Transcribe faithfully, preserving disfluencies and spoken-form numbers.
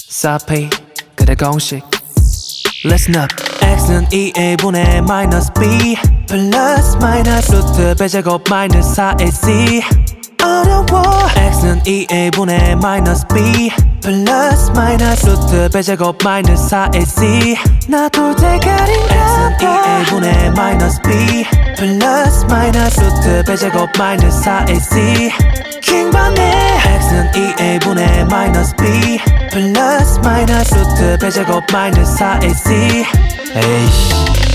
사피 근의 공식 Listen up. X는 이의 분의 마이너스 B 플러스 마이너스 루트 배제곱 마이너스 사의 C. 어려워. X는 이의 분의 마이너스 B 플러스 마이너스 루트 배제곱 마이너스 사의 C. 나도 대가리인가 봐. X는 이의 분의 마이너스 B 플러스 마이너스 루트 배제곱 마이너스 사의 C. 킹받네. X는 이의 분의 마이너스 B 플러스 마이너스 루트 배제곱 마이너스 사의 C. 에이씨